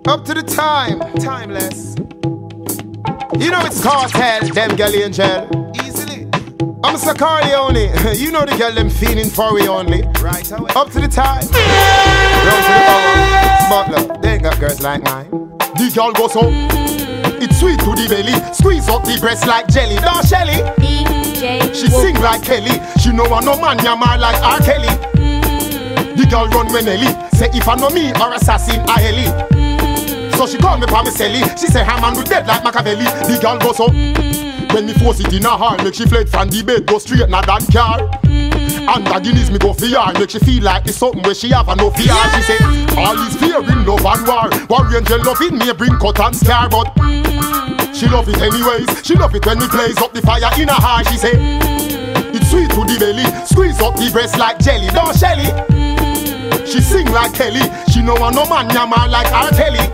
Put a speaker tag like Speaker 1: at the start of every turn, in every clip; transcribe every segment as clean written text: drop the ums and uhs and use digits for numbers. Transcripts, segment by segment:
Speaker 1: Up to the time, timeless. You know it's cartel, them gal angel. Easily. I'm Sir Corleone. You know the girl them feeling for we only. Right away. Up to the time. Round to the power. Smart love, they ain't got girls like mine. The girl goes so. It's sweet to the belly. Squeeze up the breast like jelly. Don't Shelly. She sing like Kelly. She know I no man yammer like R. Kelly. The girl run when Ellie. Say if I know me or assassin I Ellie. So she call me pa me celly. She say her man will dead like Machiavelli. The girl goes so. When me force it in her heart, make she fled from the bed, go straight na that car. And the Guinness me go fear, make she feel like it's something where she have a no fear. She say, all is fear in love and war. War angel loving me bring cut and scar, but she love it anyways. She love it when we blaze up the fire in her heart. She say, it's sweet to the belly, squeeze up the breast like jelly. Don't Shelly. She sing like Kelly. She know I no man yammer like R. Kelly.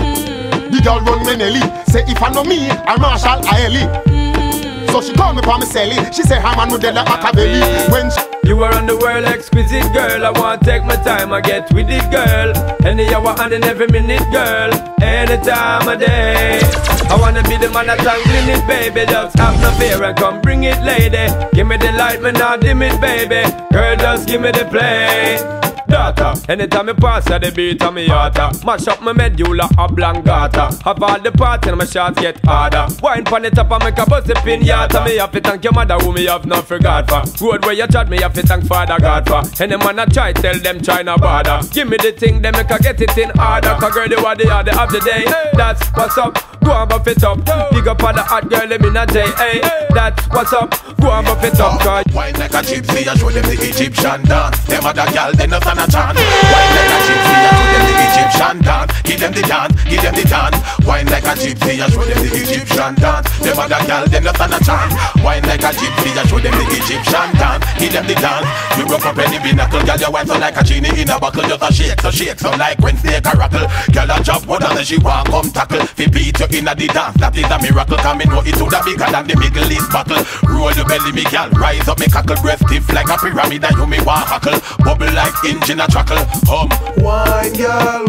Speaker 1: The girl run me Nelly. Say if I know me, I Marshall I Ellie. So she call me pa me celly. She say her man would dead like Machiavelli. When
Speaker 2: you are on the world exquisite girl. I want to take my time, I get with it girl. Any hour and in every minute girl. Any time of day. I wanna be the man that's tangling it baby. Just have no fear and come bring it lady. Give me the light, me not dim it baby. Girl just give me the play. Daughter, anytime I pass at the beat of me hearta. Mash up my medulla oblongata. Have all the party and my shots get harder. Wine pon the top and make a bust a pinata. Me have to thank your mother who me have not forgot for. Road where you chat me have to thank Father God for. Any man I try tell them try no bother. Give me the thing them make I get it in order. Cause girl you are the order of the day. That's what's up, go and buff it up. Big up on the hot girl let me not say hey. That's what's up, go and buff it up.
Speaker 3: Wine like a gypsy and show them the Egyptian dance. Them other gal they not stand a chance. Wine like a gypsy and show them the Egyptian dance. Give them the dance, give them the dance. Wine like a gypsy and show them the Egyptian dance. Them other gal they not stand a chance. Wine like a gypsy and show them the Egyptian dance. Give them the dance. You rough up any pinnacle, girl you wine so like a genie in a bottle. Just a shake so like when snake a rattle. Girl a drop one and then she walk come tackle. Fi beat you in a the dance, that is a miracle. Cause me know it woulda bigger than the Middle East battle. Roll your belly me gal, rise up me cackle. Breath stiff like a pyramid and you me want hackle. Bubble like engine a trackle. Wine girl,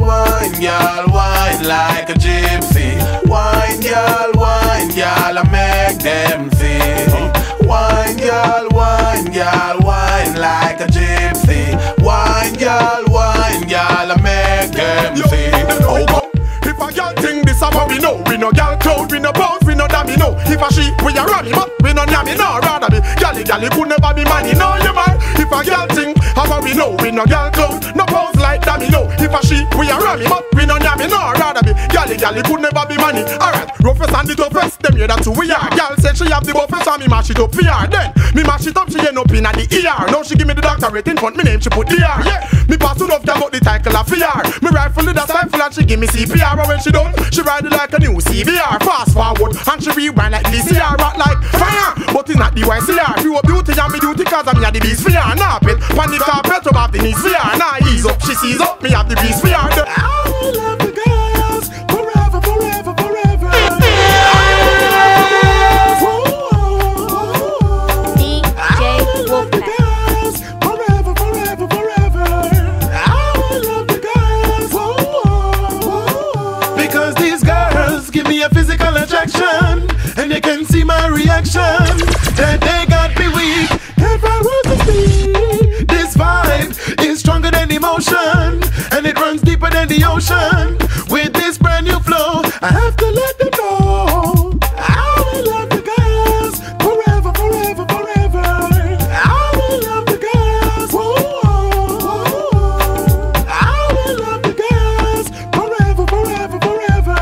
Speaker 3: wine like a gypsy. Wine girl, I make them sing. Wine girl, wine like a gypsy. Wine girl, I make them sing. Oh, if a girl think this is what we know, we no girl cloud, we no bounce, we no dummy, no. If a she, we a rammy, but we no yammy, no. Rather be gally could never be money, no, you man. If a girl think how we know, we no girl cloud, no bounce like dummy, no. If a she, we a rammy, but we no yammy, no. Rather be gally could never be money. Alright, roughest and the toughest, them here that's who we are. Girl said she have the buffest and me mash it up PR. Then me mash it up, she end up in the ER. Now she give me the doctorate in front, me name she put DR. Yeah, me pass it off, about the title of VR. Me rifle with a rifle and she give me CPR. And when she done, she ride it like a new CVR. Fast forward and she rewind like DCR. Rock like fire, but it's not the YCR. You a beauty and me duty cause I'm here the beast fear. Nap it, pan the carpet, rub off the knees fear. Now ease up, she sees up, me have the beast fear. I love the girls forever, forever, forever.
Speaker 1: Physical attraction, and you can see my reaction. That they got me weak. If I were to speak, this vibe is stronger than emotion, and it runs deeper than the ocean. With this brand new flow, I have to let them know I will love the girls forever, forever, forever. I will love the girls. I will love the girls forever, forever, forever.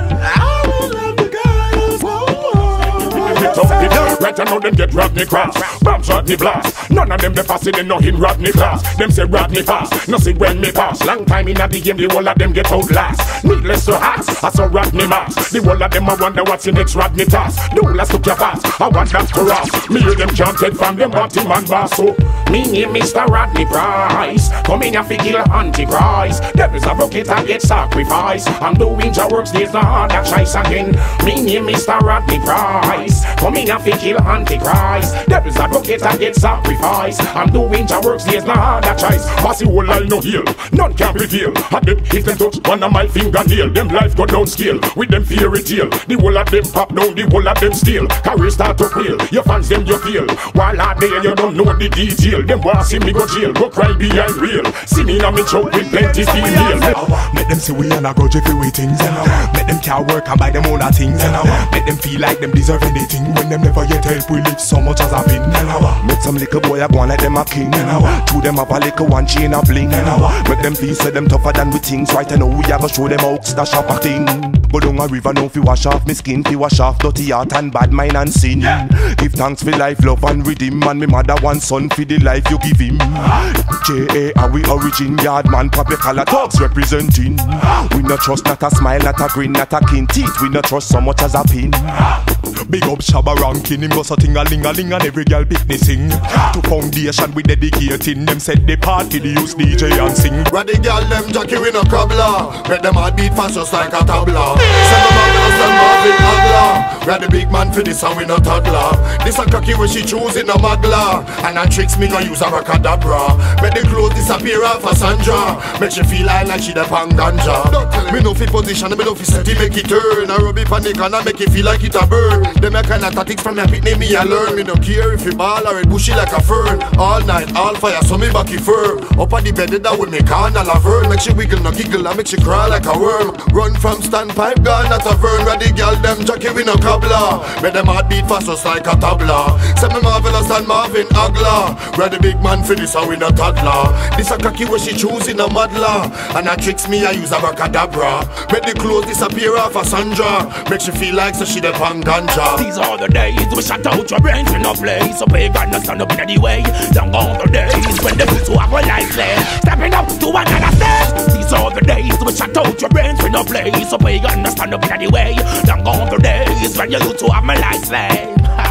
Speaker 4: Right now them get Rodney cross, bombs Rodney blast. None of them the fast in no in Rodney class. Them say Rodney fast, no see when me pass. Long time in the game, the whole of them get out last. Needless to ask, I saw Rodney mass. The whole of them I wonder what's the next Rodney task. Do let's took your fast, I want that for us. Me hear them chanted from them bottom and bass. So Me name Mr. Rodney Price. Come in and fi kill Antichrist. Devils a broke it and get sacrificed. I'm doing your works, there's no harder choice again. Me name Mr. Rodney Price. Come in and fi kill Antichrist. Devils a broke it and get sacrificed. I'm doing your works, there's no harder choice. Pass the whole line no heal, none can prevail. At them if them touch one of my fingernail, them life go down scale. With them fairy tale, the whole of them pop down, the whole of them steal. Career start to quail, your fans them you feel. While out there you don't know the detail. Them want see me go jail, go cry behind real. See me now me choke with plenty female.
Speaker 5: Make them see we and a grudge if we things. Make them can't work and buy them all the things. Make them feel like them deserve anything when them never yet help we live so much as a pin. Make some little boy a go on like them a king. To them have a little one chain a bling. Make them feel say them tougher than we things. Right now we a go show them how stash up a thing. Go down a river now fi wash off me skin, fi wash off dirty heart and bad mind and sin. Give thanks for life, love and redeem. And me mother one son for the life you give him. J.A. are we origin, yard man, pop your collar talks representing. We not trust, not a smile, not a grin, not a kin teeth. We not trust so much as a pin. Big up Shabba Rankin, him go so ting-a-ling-a-ling and every girl pick me sing. To foundation we dedicating, them set the party, they use DJ and sing.
Speaker 6: Where the girl them jockey we no cobbler. Make them heart beat fast just like a tabla. Send them marvelous and Marvin Hagler. Where the big man for this and we no toddler. This a cocky where she choose in a magla. And her tricks me go use a racadabra. Make the clothes disappear off for Sandra. Make she feel like she the pan ganja. Me no fit position, me no fit set it make it turn. I rub it panic and I make it feel like it a burn. Them a kind of tactics from your pitney me a learn. Me no care if you ball or it bushy like a fern. All night, all fire, so me backy fur. Up at the bed that with me can a laverne. Make she wiggle, no giggle, and make she crawl like a worm. Run from standpipe, gone at a vern. Where the girl them jockey we no cobbler. Make them heart beat fast just like a tabla. Send me marvelous and Marvin Hagler. Where the big man for this and we no toddler. This a cocky where she choose in a madla. And her tricks me I use a racadabra. Make the clothes disappear off of Sandra. Make she feel like so she the pan ganja.
Speaker 4: These are the days we shut out your brains in a place. So pagan not stand up in any way. Long gone the days when the fools who have a life there stepping up to another stage. These are the days we shut out your brains in a place. So pagan not stand up in any way. Long gone the days when you used to have my life there.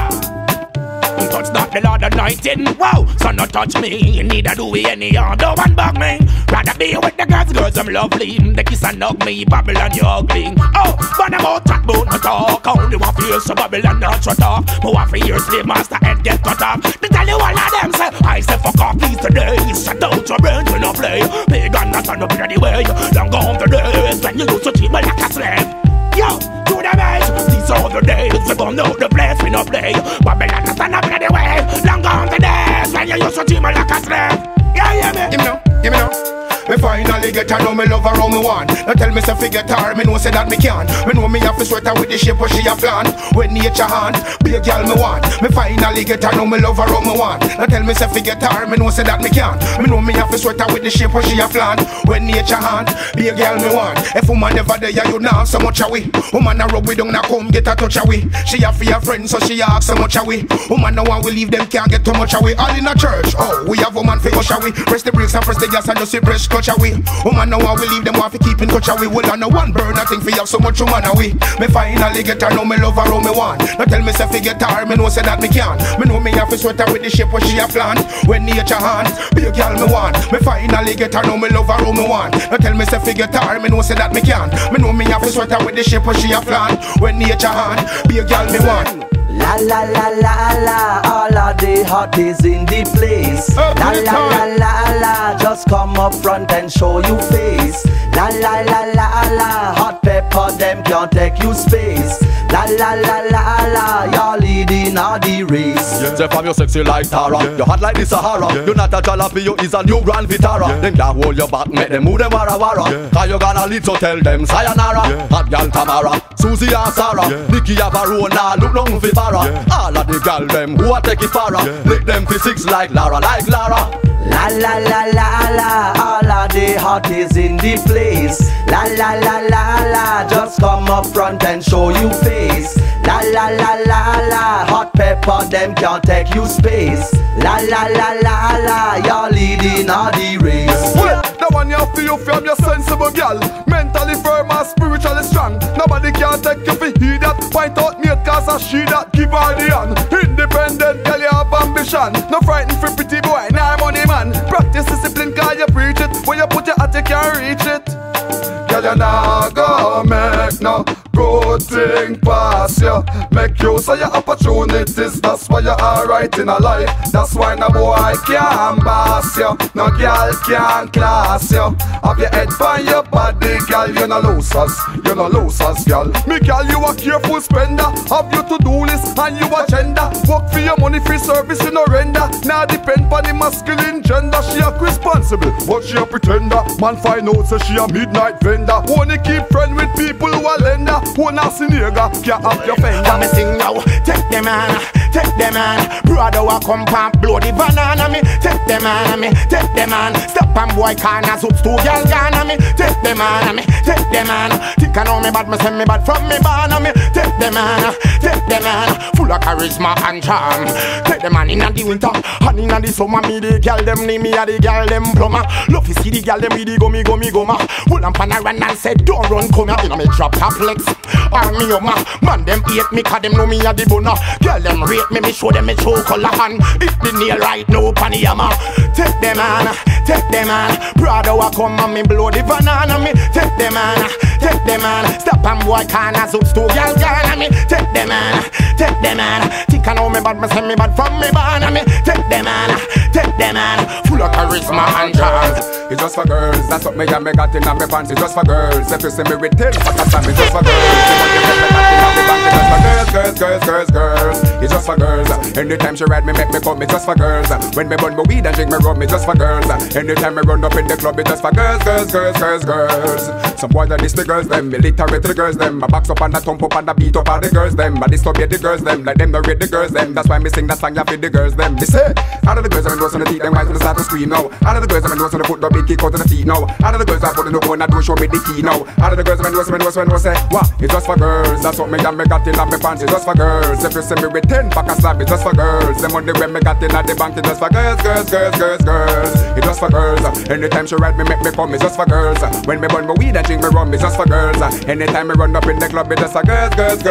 Speaker 4: Touch not the Lord anointing, wow. So not touch me, neither do we any other one bug me. Rather be with the girls, I'm lovely. They kiss and hug me, Babylon you ugly. Oh, but I'm out chat, but not talk. Only one fear, so Babylon not shut up. But one fear, slave master head get cut off. They tell you all of them say, I say fuck off these today. Shut out your brains when I play. Pagan not stand up in any way. Long gone the days when you used to treat me like a slave. Yo, to the base, these are the days we gon' know the place we no play. Babylon not stand up in the way. Long gone the days when you used to treat me like a slave. Yeah, me. Give me now. Me finally get her, know me love her how me want. Now tell me say fi get her, me know say that me can. Me know me have to sweat her with the shape where she a plan. When nature hand, be a girl me want. Me finally get her, know me love her how me want. Now tell me say fi get her, me know say that me can. Me know me have to sweat her with the shape where she a plan. When nature hand, be a girl me want. If woman never there, you now so much away. Woman a rub we down, now come get a touch away. She have for your friends, so she ask so much away. Woman no one will leave them, can't get too much away. All in a church, oh we have woman fi ush away. Press the brakes and press the gas and just say press clutch away. Woman no one will leave them, want to keep in touch away. Well I know one burn, I think fi have so much woman away. Me finally get her, know me love her how me want. Now tell me say fi get her, me know say that me can. Me know me have to sweat her with the shape where she a plan. When nature hand, be a girl me want. Me finally get her, know me love her how me want. Now tell me say fi get her, me know say that me can. Me know me have to sweat her with the shape where she a plan. When nature hand, be a girl me want.
Speaker 7: La la la la la, all of the hotties in the place. La la la la la, just come up front and show you face. La la la la la, hot pepper them can't take you space. La la la la la, you're leading all the race.
Speaker 8: Say from you sexy like Tara, you hot like the Sahara. You're not a jalapeno, is a new Grand Vitara. Them can't hold your back, make them move them wara wara. Cause you gonna lead, so tell them sayonara. Hot gal Tamara, Susie and Sarah, Nikki and Varona, look long for Farah. All of the gal them who a take it fara. Lick them for six like Lara, like Lara.
Speaker 7: La la la la la, all of the hotties in the place. La la la la la, just come up front and show you face. La la la la la, hot pepper them can't take you space. La la la la la, you're leading all the race.
Speaker 8: Well, the one you feel from your sensible gal, mentally firm and spiritually strong. Nobody can take you for heed that. Point out me cause a she that give her the hand. Independent girl you have ambition. No frightened for pretty boy, nah
Speaker 9: Girl, you nah go make no good thing pass you. Make use of your opportunities. That's why you're alright in a life. That's why no boy can't boss you. No girl can't class you. Have your head by your body, girl. You no losers, you no losers, girl. Me girl, you a careful spender. Have your to-do list and you agenda. Work for your money, free service in no render. Now depend on the masculine gender. She a responsible, but she a pretender. Man find out so she a midnight vendor. Wanna keep friend with people who are lender. Wanna see nigga, can't have your finger.
Speaker 10: Come and sing now, take them man, take them man. Brother wa come and blow the banana me. Take them man, me, take them man. Step and boy corner, suits two girl gonna me. Take them man, me, take them man. Think I know me bad, me send me bad from me banana me. Take them man, take them man. Full of charisma and charm. Take them man inna the winter, and inna the summer. Me the girl them name me a the girl them plumber. Love to see the girl them with the gummy goma. Hold on pan a run and say don't run come here. Inna me drop top flex. Army of man them hate me cause them know me a the bunna. Girl them rate me show them me true color. And if the nail right no panny yama. Take them man, take them man. Brother wa come and me blow the banana me. Take them man, take them man. Stop and boy corner so two girl gonna me. Take them man, take them man. Think I know me bad, me send me bad from me banana me. Take them man, take them man. Full of charisma and charm.
Speaker 11: It's just for girls, that's what me and me got in my pants. It's just for girls, if you see me with tails, it's just for girls. It's just for girls. Anytime she ride me, make me come, it's just for girls. When me burn my weed and drink me rum, it's just for girls. Anytime me run up in the club, it's just for girls. Some boys that diss the girls, them, me literate the girls, them. I box up and I thump up and I beat up all the girls, them. I disobey the girls, them, like them don't rate the girls, them. That's why me sing that song, ya feed the girls, them. They say, all of the girls have been on the teeth, them guys will start to scream now. All of the girls have been on the foot, the big kick out of the feet now. All of the girls are putting the phone and don't show me the key now. All of the girls have been say, what? It's just for girls. That's what me and me got in my pants. It's just for girls. If you see me with 10 pack of slab, it's just for girls. The money when me got in at the bank, it's just for girls. It's just for girls. Anytime she ride me, make me come, it's just for girls. When me burn my weed and drink me rum, it's just for girls. Anytime me run up in the club, it's just for girls.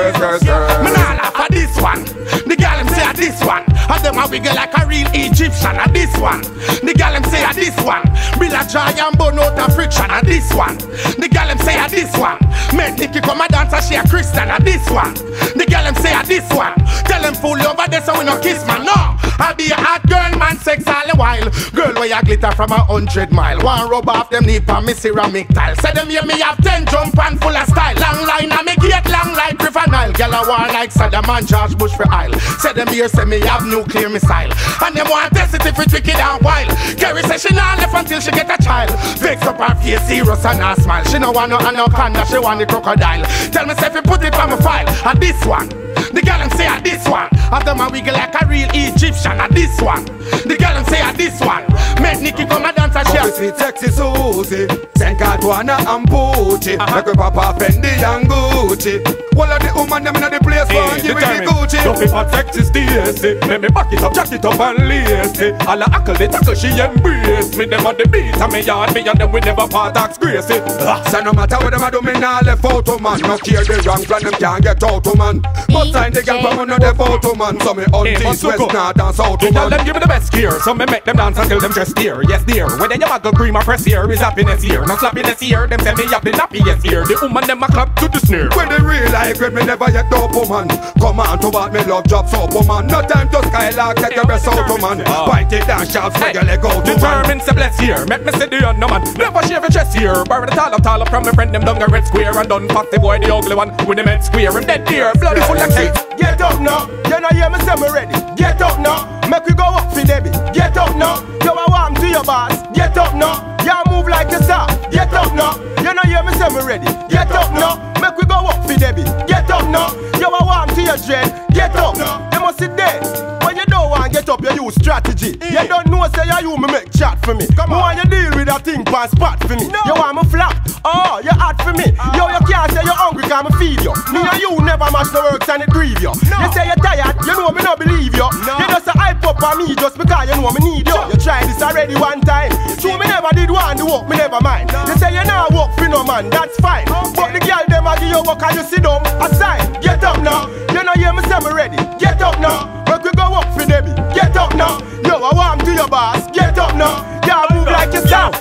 Speaker 10: Me nah laugh at this one. The girl them say at this one. And them a wiggle like a real Egyptian at this one. The girl them say at this one. Bill a joy and burn out of friction at this one. The girl them say at this one. Make Nikki come a dance and she a Christian at this one. The girl them say at this one. Tell them fool over there so we no kiss man. No, I be a hot girl man sex all the while. Girl where you glitter from 100 mile. One rub off them knee for me ceramic tile. Say them hear me have 10 jump and full of style. Long line and me gate long like River Nile. Girl a war like Saddam and George Bush for aisle. Say them here say me have nuclear missile. And them want test it if it's wicked and wild. Carrie say she not left until she get a child. Vex up her face serious and her smile. She no want no anaconda, she want the crocodile. Tell me say if you put it on my file. At this one, the girl them say at this one. Have them a wiggle like a real Egyptian. At this one, the girl them say at this one. Make Nikki come and dance and share.
Speaker 9: Sweet sexy Susie, send Catuana and Poochie. Make we pop off Fendi and Gucci. All of the woman them in the place for give me the Gucci.
Speaker 4: Don't be hot sexy Stacy. Make me back it up, jack it up and lacy. All the ackle, the tackle she embrace me. Them on the beat and me yard, me and them we never part axe Gracie.
Speaker 9: So no matter what them a do, me nah left out to man. No care the wrong plan, them can't get out to man. But sign the girl from under the photo man. So me on this west, north and south to man.
Speaker 4: Them give me the best gear, so me make them dance until them just steer. Yes dear, when then you muggle cream or press here is happiness here. No slappiness here, them say me have the nappiest here. The woman them a clap to the snare.
Speaker 9: When they real life with me never yet dope woman. Come on to what me love job soap woman. No time to skylark, take your best out woman. Fight it down sharp, so you let go to man.
Speaker 4: Determined to bless here, make me see the no man. Never shave your chest here. Borrow the tall up from my friend them down the red square. And done past the boy the ugly one with the med square. And dead deer, bloody full of kids.
Speaker 10: Get up now, you know hear me say me ready. Get up now, make we go up for Debbie. Get up now, you a warm to your boss. Get up now, you move like a star. Get up now, you know hear me say me ready. Get up now, make we go up for Debbie. Get up now, you a warm to your dread. Get up, you must sit dead. When you don't want get up, you use strategy. You don't know say you me make chat for me. Come on, you deal with that thing pan spot for me. You want me flap, oh, you hot for me. Yo, you can't say you're hungry cause me feed you. Me and you never match the works and it grieve you. You say you're tired, you know me no believe you. You just a hype up on me just because you know me need you. You tried this already one time. True, me never did want the work, me never mind. You say you not work for no man, that's fine. But the girl them a give you work and you sit down aside. Get up now, you know hear me say me ready. Get up now, make we go up for Debbie. Get up now, yo I warm to your boss. Get up now, you move like yourself.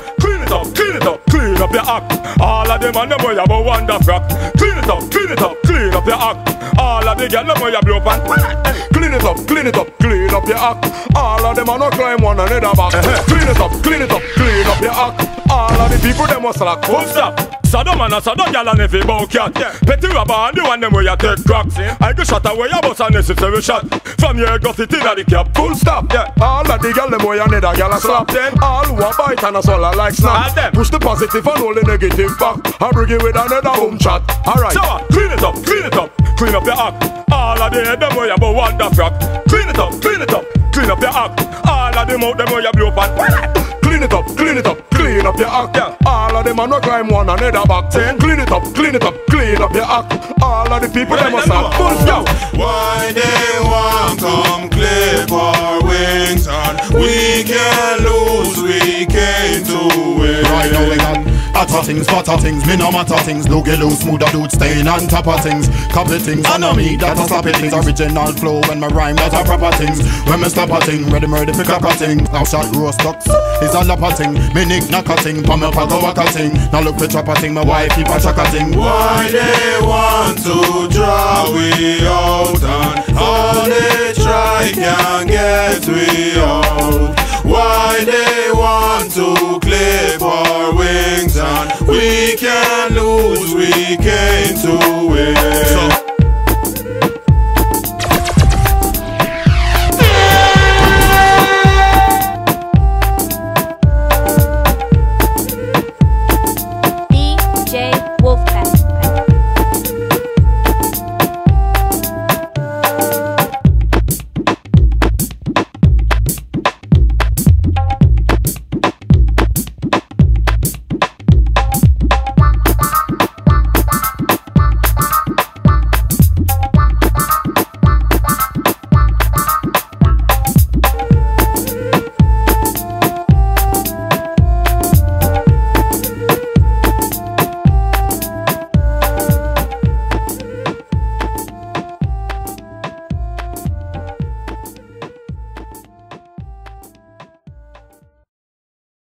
Speaker 4: Clean up your act. All of them and them way about wonder frack. Clean it up your act. All of the girls them way blow pan. Clean it up your act. All of them are not climb one another back. Clean it up your act. All of the people them must slack. Full stop. Saddam and a Saddam gal and every bow cat. Petty rubber and the one them where you take cracks. I go shot away your boss and necessary shot. From your go fit in the cap. Full stop. All of the gal them where you need a gal a slap. All who a bite and a swallow like snap. Push the positive and all the negative back. I bring it with another boom chat. Alright. So clean it up. Clean up your act. All of the head them where you bow wonder frack. Clean it up. Clean up your act. All of them out them where you blow pan. Clean it up your act. All of them are not climb one another back. Clean it up your act. All of the people them must have full stop.
Speaker 12: Why they want come clip our wings and we can't lose, we came to win.
Speaker 6: Right now we got hotter things, fatter things, me no matter things. Loogie loose, smoother dude, staying on top of things. Copy things, and on me, that's a sloppy things. Original flow when my rhyme, that's a proper things. When me stop a thing, ready murder pick up a thing. Now shot roast ducks, it's a lap a thing. Me nick knock a thing, pam up a go walk a thing. Now look for chop a thing, my wife keep a chuck a thing.
Speaker 12: Why they want to draw we out and all they try can get we out. Why they want to clip our wings and we can't lose, we came to